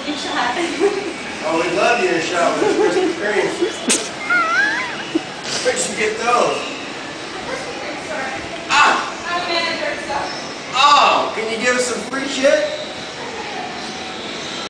You shot. Oh, we'd love you to shot with Krispy Kreme. Where'd you get those? Ah! I'm a manager, so. Oh, can you give us some free shit?